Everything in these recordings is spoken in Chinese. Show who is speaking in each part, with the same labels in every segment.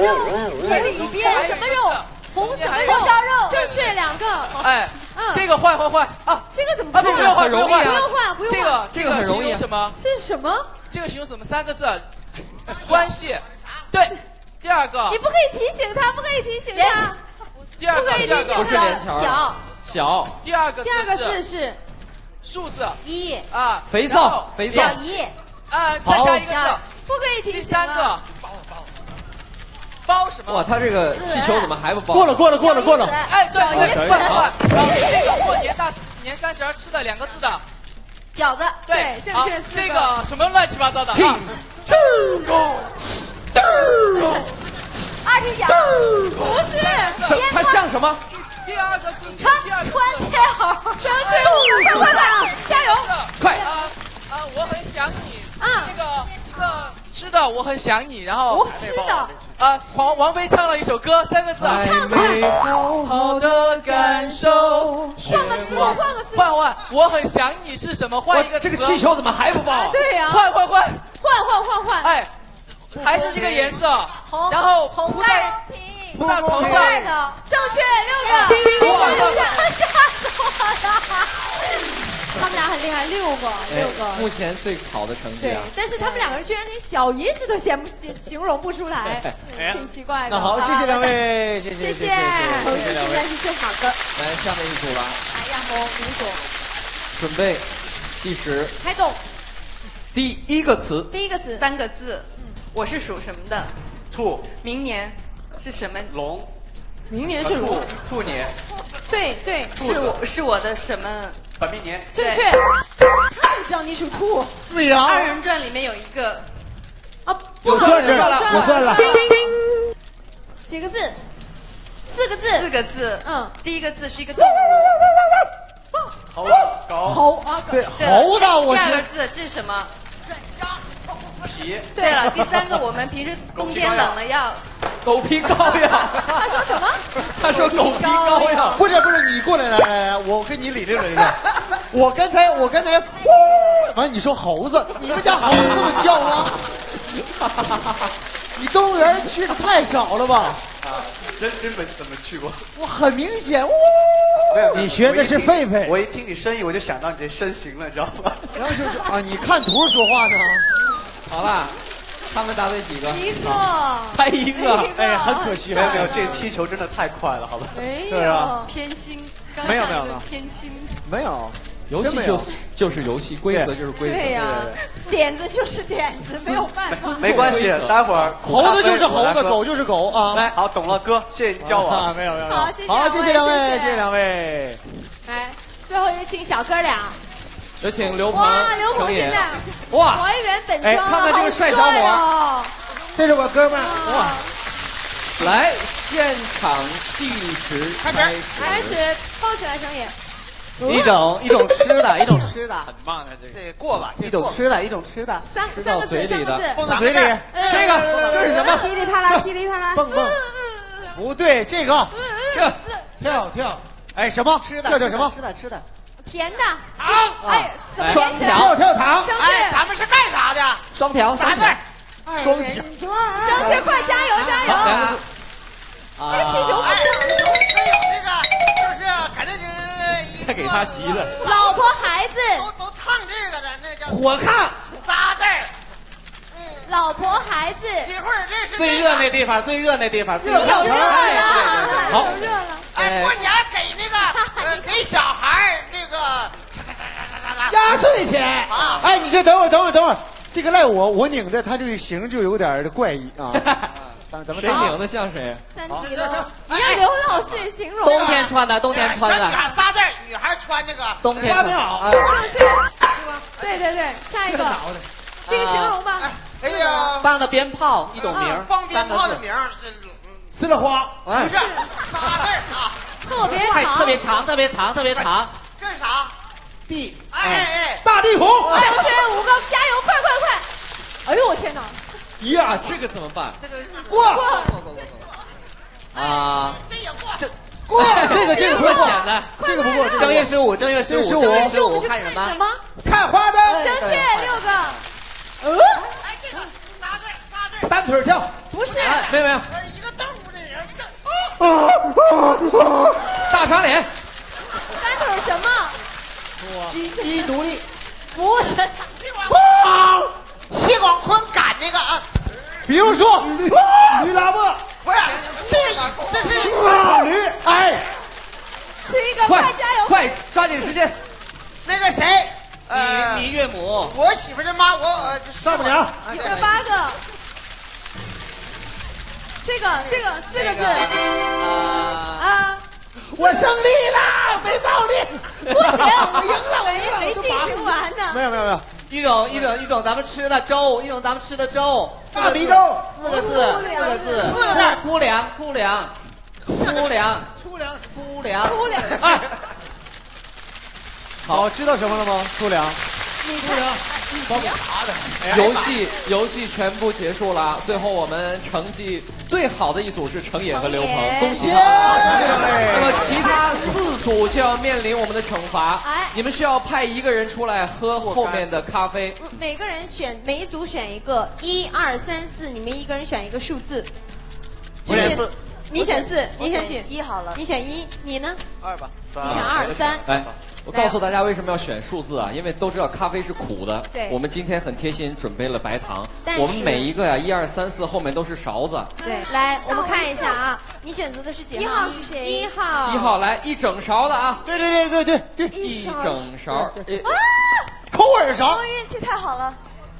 Speaker 1: 肉，一里边什么肉？红什么肉？红烧肉。正确2个。
Speaker 2: 哎，这个换啊！
Speaker 1: 这个怎么
Speaker 2: 不用换，
Speaker 1: 不用换，不用换。
Speaker 2: 这个很容易。什么？
Speaker 1: 这是什么？
Speaker 2: 这个形容什么3个字？关系。对。第2个。
Speaker 1: 你不可以提醒他，不可以提醒他。
Speaker 2: 第2个
Speaker 3: 不是连条。小。
Speaker 2: 第二个
Speaker 1: 字是
Speaker 2: 数字
Speaker 1: 1
Speaker 2: 啊。
Speaker 3: 肥皂。
Speaker 1: 小1。
Speaker 2: 再加1个字。
Speaker 1: 不可以提醒。
Speaker 2: 第3个。包什么？
Speaker 3: 哇，他这个气球怎么还不包？
Speaker 4: 过了。
Speaker 2: 哎，对，换。然后这个过年30吃的2个字的
Speaker 1: 饺子。对，正确4个。
Speaker 2: 这个什么乱七八糟的？
Speaker 1: 二踢脚。不是。
Speaker 3: 它像什么？
Speaker 2: 第2个字
Speaker 1: 穿天猴。正确快，加油！
Speaker 3: 快
Speaker 2: 我很想你。这个吃的我很想你，然后
Speaker 1: 吃的
Speaker 2: 王菲唱了一首歌，3个字，
Speaker 1: 唱出来。
Speaker 2: 好好的感受。
Speaker 1: 换个思路。
Speaker 2: 换，我很想你是什么？换一个词。
Speaker 3: 这个气球怎么还不包？
Speaker 1: 对呀。
Speaker 2: 换。
Speaker 1: 哎，
Speaker 2: 还是这个颜色，然后
Speaker 1: 红
Speaker 2: 涂在头上。
Speaker 1: 正确6个。
Speaker 2: 哇！
Speaker 1: 吓死我了！他们俩很厉害，6个。
Speaker 3: 目前最好的成绩啊。
Speaker 1: 对，但是他们2个人居然连小姨子都形容不出来，挺奇怪的。
Speaker 4: 那好，谢谢2位，谢
Speaker 1: 谢。头一个现在是最好的。
Speaker 3: 来，下面一组了。
Speaker 1: 亚红5组。
Speaker 3: 准备，计时。
Speaker 1: 开动。
Speaker 3: 第一个词。
Speaker 5: 3个字。我是属什么的？
Speaker 4: 兔。
Speaker 5: 明年是什么？
Speaker 4: 龙。
Speaker 1: 明年是龙。
Speaker 4: 兔年。
Speaker 1: 对。
Speaker 5: 是我的什么？
Speaker 4: 本命年。
Speaker 1: 正确。他怎么知道你属兔？
Speaker 4: 对呀。
Speaker 5: 2人转里面有一个。
Speaker 4: 有转了。
Speaker 1: 几个字？4个字。
Speaker 5: 4个字。第一个字是一个动物。
Speaker 4: 猴。对，猴的我是。
Speaker 5: 第2个字这是什么？
Speaker 4: 皮。
Speaker 5: 对了，第3个我们平时冬天冷了要。
Speaker 3: 狗皮膏药。
Speaker 1: 他说什么？
Speaker 3: 他说狗皮膏药。
Speaker 4: 不是，你过来来，我跟你理论。我刚才，完你说猴子，你们家猴子这么叫吗？你动物园去的太少了吧？
Speaker 6: 真没怎么去过。
Speaker 4: 我很明显，
Speaker 6: 没有，
Speaker 4: 你学的是狒狒。
Speaker 6: 我一听你声音，我就想到你这身形了，你知道吗？
Speaker 4: 然后就是你看图说话呢。
Speaker 3: 好了，他们答对几个？
Speaker 1: 一个，
Speaker 3: 才一个。
Speaker 4: 哎，很可惜。
Speaker 6: 没有，这踢球真的太快了，好吧？
Speaker 4: 对啊，
Speaker 5: 偏心。
Speaker 4: 没有，
Speaker 5: 偏心。
Speaker 4: 没有。
Speaker 3: 游戏就是游戏，规则就是规则。
Speaker 1: 对呀，点子就是点子，没有办法。
Speaker 6: 没关系，待会儿
Speaker 4: 猴子就是猴子，狗就是狗啊。
Speaker 6: 来，好，懂了，哥，谢谢你教我。
Speaker 4: 没有。
Speaker 1: 好，
Speaker 4: 谢谢2位，谢谢2位。
Speaker 1: 来，最后有请小哥俩。
Speaker 3: 有请刘鹏。
Speaker 1: 哇，刘鹏现在还原本装，
Speaker 3: 看看这个帅小伙。
Speaker 4: 这是我哥们儿。
Speaker 3: 哇！来，现场计时开
Speaker 1: 始，抱起来声音。
Speaker 3: 一种吃的，
Speaker 6: 很棒的这过吧，
Speaker 3: 一种吃的，吃到嘴里的，
Speaker 4: 放到嘴里。
Speaker 3: 这是什么？
Speaker 1: 噼里啪啦，
Speaker 4: 蹦。不对，这个跳。哎，什么？
Speaker 3: 吃的，
Speaker 4: 叫什么？
Speaker 3: 吃的，
Speaker 1: 甜的
Speaker 4: 糖。
Speaker 1: 哎，怎么
Speaker 3: 双条
Speaker 4: 跳糖。
Speaker 1: 哎，
Speaker 4: 咱们是干啥的？
Speaker 3: 双条
Speaker 4: ，3字。双条。
Speaker 1: 正确，快加油！这个气球不是。
Speaker 4: 那个就是感觉
Speaker 3: 太给他急了。
Speaker 1: 老婆孩子
Speaker 4: 都烫这个的，那叫火炕是仨字。
Speaker 1: 老婆孩子，
Speaker 4: 几会儿这是
Speaker 3: 最热那地方，
Speaker 1: 又热了。
Speaker 3: 好，
Speaker 4: 哎，过年给那个给小孩这个压岁钱啊！哎，你这等会儿，这个赖我拧的，他这个形就有点怪异啊。咱们
Speaker 3: 谁拧的像谁？
Speaker 1: 三级了，你让刘老师形容。
Speaker 3: 冬天穿的。
Speaker 4: 仨字，女孩穿那个
Speaker 3: 冬天
Speaker 4: 花棉袄。
Speaker 1: 正确，对，下一个，这个形容吧。
Speaker 4: 哎呀，
Speaker 3: 放的鞭炮一种名，
Speaker 4: 放鞭炮的名，这吃了花，不是仨字啊，
Speaker 1: 特别长。
Speaker 4: 这是啥？地，哎，大地图。
Speaker 1: 正确5个，加油，快！哎呦我天哪！
Speaker 3: 呀，这个怎么办？
Speaker 4: 这个过
Speaker 3: 啊，
Speaker 4: 这也过，
Speaker 3: 过，
Speaker 4: 这个不过，
Speaker 3: 简单，
Speaker 4: 这个不过。
Speaker 3: 正月十五，看什么？
Speaker 4: 看花灯。
Speaker 1: 正确6个。
Speaker 4: 哎，这个仨字，单腿跳。
Speaker 1: 不是，
Speaker 3: 没有。
Speaker 4: 一
Speaker 2: 大长脸。
Speaker 1: 三腿什么？
Speaker 4: 金鸡独立。
Speaker 1: 不是。
Speaker 4: 谢广坤赶那个啊，比如说驴拉磨，不是这是驴，哎，
Speaker 1: 这个
Speaker 2: 快
Speaker 1: 加油，
Speaker 2: 快抓紧时间。
Speaker 4: 那个谁，
Speaker 3: 你岳母，
Speaker 4: 我媳妇的妈，我丈母娘，
Speaker 1: 这8个，这个4个字啊，
Speaker 4: 我胜利了，没道理，
Speaker 1: 不行，我赢了，我没进行完呢。
Speaker 4: 没有，
Speaker 3: 一种咱们吃的粥，一种咱们吃的粥，
Speaker 4: 大米粥
Speaker 3: 4个字，粗粮，
Speaker 2: 哎，
Speaker 4: 好，知道什么了吗？粗粮，
Speaker 2: 游戏全部结束了，最后我们成绩最好的一组是程野和刘鹏，恭喜他们。那么其他4组就要面临我们的惩罚，你们需要派1个人出来喝后面的咖啡。
Speaker 1: 每一组选一个，1、2、3、4，你们1个人选一个数字。
Speaker 6: 我选4，
Speaker 1: 你选4，你选几
Speaker 5: ？1好了。
Speaker 1: 你选1，你呢
Speaker 2: ？2吧。
Speaker 1: 你选2、3。
Speaker 2: 来。我告诉大家为什么要选数字啊？因为都知道咖啡是苦的。
Speaker 1: 对。
Speaker 2: 我们今天很贴心，准备了白糖。
Speaker 1: 但是
Speaker 2: 我们每一个呀，1、2、3、4后面都是勺子。
Speaker 1: 对。来，我们看一下啊，你选择的是几号？1号是谁？1号。
Speaker 2: 1号来1整勺的啊。
Speaker 4: 对。
Speaker 2: 1整勺。
Speaker 4: 抠耳勺。
Speaker 5: 我运气太好了。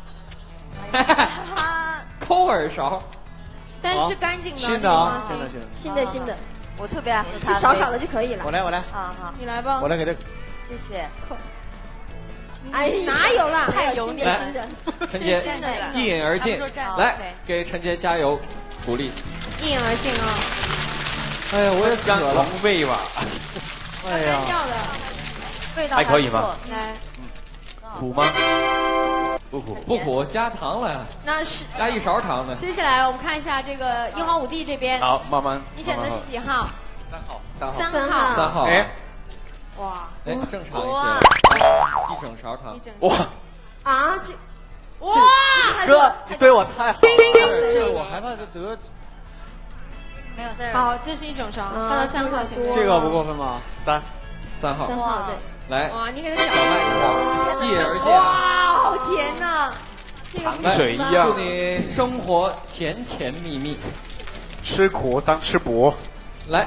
Speaker 2: 抠耳勺。
Speaker 1: 但是干净的。
Speaker 4: 新的啊，
Speaker 5: 新的。我特别爱喝咖啡，少的就可以了。
Speaker 4: 我来。
Speaker 5: 啊好，
Speaker 1: 你来吧。
Speaker 4: 我来给他。
Speaker 5: 谢谢。
Speaker 1: 哎，哪有啦？
Speaker 5: 太有新的。
Speaker 2: 陈杰一饮而尽，来给陈杰加油鼓励。
Speaker 1: 一饮而尽啊！
Speaker 4: 哎呀，我也渴了。
Speaker 6: 味吧。
Speaker 4: 哎呀，
Speaker 1: 干掉的
Speaker 5: 味道
Speaker 6: 还可以吗？
Speaker 1: 来，
Speaker 2: 苦吗？不苦，加糖了呀。
Speaker 1: 那是
Speaker 2: 加1勺糖的。
Speaker 1: 接下来我们看一下这个1号5弟这边。
Speaker 6: 好，慢慢。
Speaker 1: 你选的是几号？3号。
Speaker 2: 3号。
Speaker 4: 哎。
Speaker 1: 哇。
Speaker 2: 哎，正常一些。1整勺糖。
Speaker 6: 哇。
Speaker 5: 啊，这。
Speaker 1: 哇。
Speaker 6: 哥，你对我太好了。
Speaker 4: 这个我害怕得。
Speaker 5: 没有3人。
Speaker 1: 好，这是1整勺，放到3号前面。
Speaker 4: 这个不过分吗
Speaker 2: ？3号。
Speaker 5: 3号对。
Speaker 2: 来，
Speaker 1: 哇，你给他搅
Speaker 2: 拌一下，一饮而尽。
Speaker 1: 哇，好甜呐！
Speaker 6: 糖水一样。
Speaker 2: 祝你生活甜甜蜜蜜，
Speaker 6: 吃苦当吃补。
Speaker 2: 来。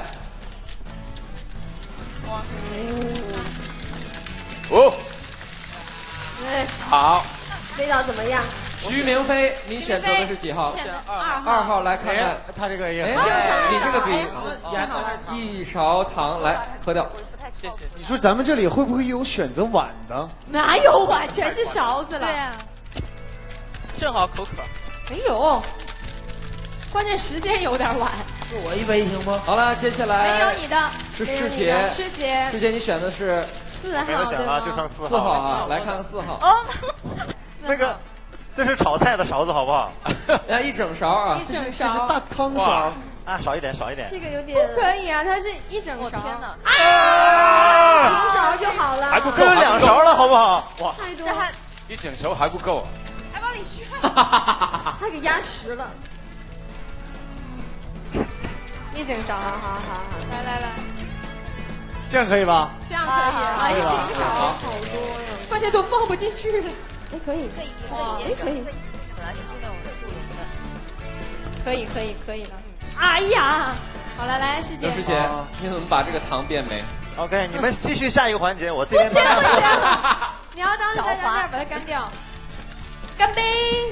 Speaker 5: 哇
Speaker 6: 哦。
Speaker 5: 哎，
Speaker 6: 好。
Speaker 5: 味道怎么样？
Speaker 2: 徐明飞，你选择的是几号？2号，来看看
Speaker 4: 他这个也。
Speaker 2: 你这个比1勺糖来喝掉。
Speaker 6: 谢谢。
Speaker 4: 你说咱们这里会不会有选择碗的？
Speaker 1: 哪有碗，全是勺子了。对呀。
Speaker 2: 正好口渴。
Speaker 1: 没有，关键时间有点晚。
Speaker 4: 就我1杯行吗？
Speaker 2: 好了，接下来
Speaker 1: 没有你的，
Speaker 2: 是师姐。
Speaker 1: 师姐，
Speaker 2: 你选的是
Speaker 1: 4号对吗？
Speaker 6: 就剩
Speaker 2: 4号啊，来看看4号。
Speaker 5: 哦，
Speaker 6: 那个，这是炒菜的勺子好不好？
Speaker 2: 来1整勺啊
Speaker 1: ，1整勺。
Speaker 4: 这是大汤勺。
Speaker 6: 啊，少一点。
Speaker 5: 这个有点
Speaker 1: 不可以啊，它是1整勺。
Speaker 5: 天哪！
Speaker 6: 啊
Speaker 5: 1勺就好了。
Speaker 6: 还不够，这是2勺了，好不好？哇，
Speaker 5: 太多，
Speaker 6: 1整勺还不够。
Speaker 1: 还帮你炫。
Speaker 5: 他给压实了。
Speaker 1: 1整勺，好，来，
Speaker 4: 这样可以吧？
Speaker 1: 这样可以，
Speaker 5: 可以吧？
Speaker 1: 好多呀，关键都放不进去了。
Speaker 5: 哎，可以，可以。
Speaker 7: 本来就是那种素颜的。
Speaker 1: 可以了。哎呀，好了，来师姐。
Speaker 2: 刘师姐，你怎么把这个糖变没
Speaker 6: ？OK， 你们继续下一个环节，我这边。
Speaker 1: 不行，你要当着大家面把它干掉。干杯！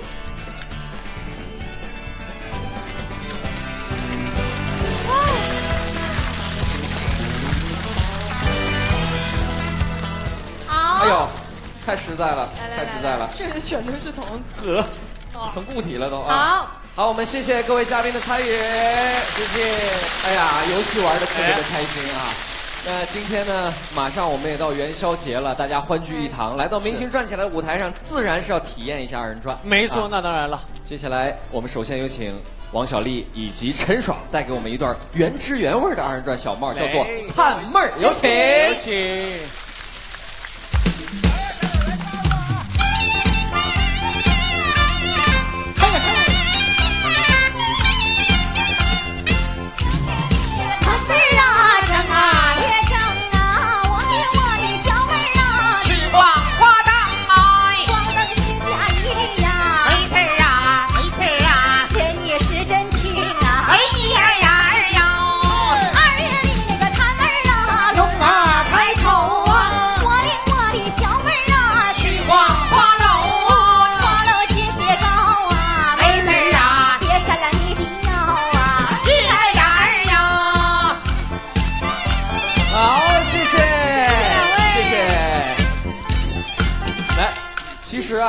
Speaker 1: 好。
Speaker 2: 哎呦，太实在了，太实在了。
Speaker 1: 这全都是糖，
Speaker 2: 成固体了都
Speaker 1: 啊。
Speaker 2: 好，我们谢谢各位嘉宾的参与，谢谢。哎呀，游戏玩的特别的开心啊。那今天呢，马上我们也到元宵节了，大家欢聚一堂，来到明星转起来的舞台上，自然是要体验一下二人转。
Speaker 4: 没错，那当然了。
Speaker 2: 接下来我们首先有请王小利以及陈爽带给我们一段原汁原味的二人转小帽，叫做《盼妹儿》，有请。
Speaker 4: 有请。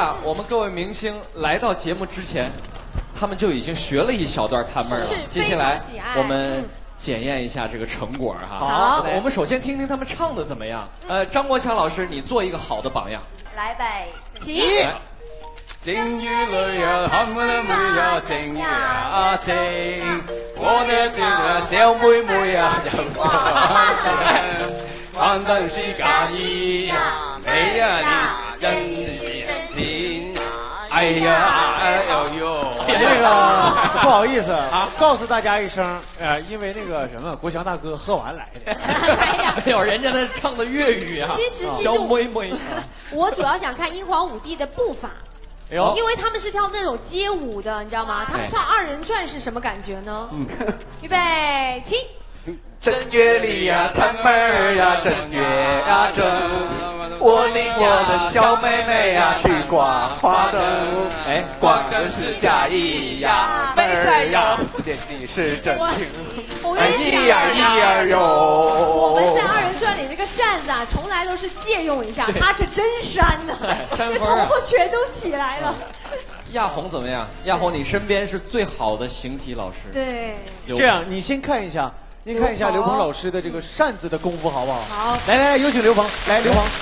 Speaker 2: 啊，我们各位明星来到节目之前，他们就已经学了一小段看妹儿了。
Speaker 1: 是
Speaker 2: 接下来
Speaker 1: 非常喜爱
Speaker 2: 我们检验一下这个成果哈。
Speaker 1: 好
Speaker 2: 我们首先听听他们唱的怎么样。张国强老师，你做一个好的榜样。
Speaker 7: 来呗，
Speaker 1: 起。
Speaker 2: 来
Speaker 8: 正月裏呀，喊我的妹呀，正月啊正，我的小妹妹呀，又翻燈是假意呀，美呀你真是真心，哎呀哎呦呦，
Speaker 4: 那个不好意思啊，告诉大家一声，因为那个什么，国强大哥喝完来的。
Speaker 2: 没有，人家那唱的粤语啊。
Speaker 1: 其实
Speaker 2: 小妹妹，
Speaker 1: 我主要想看英皇五帝的步伐。
Speaker 4: 哎呦，
Speaker 1: 因为他们是跳那种街舞的，你知道吗？他们跳二人转是什么感觉呢？预备起。
Speaker 8: 正月里呀，看妹儿呀，正月呀正，我领我的小妹妹呀去刮花灯，哎，刮的是假意呀，妹儿呀，见你是真情，
Speaker 1: 我跟你讲，我们在二人转里这个扇子啊，从来都是借用一下，它是真扇的，这头发全都起来了。
Speaker 2: 亚红怎么样？亚红，你身边是最好的形体老师。
Speaker 1: 对，
Speaker 4: 这样你先看一下。您看一下刘鹏老师的这个扇子的功夫好不好？
Speaker 1: 好，
Speaker 4: 来，有请刘鹏。来，刘鹏。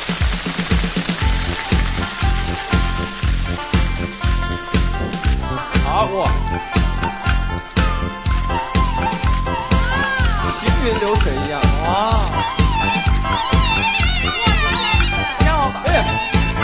Speaker 2: 好，哇，行云流水一样啊！哎呀！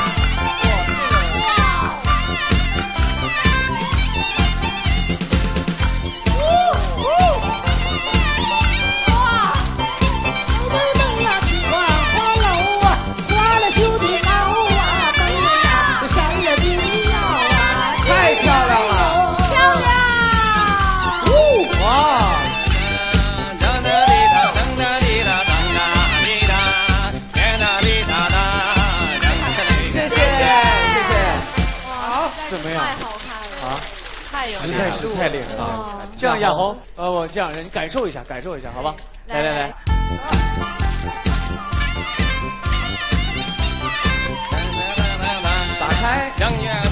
Speaker 4: 怎么样？
Speaker 1: 太好看了啊！
Speaker 7: 太有
Speaker 4: 实在是太厉害了。这样，亚红，我这样，你感受一下，好吧？来。
Speaker 2: 打开。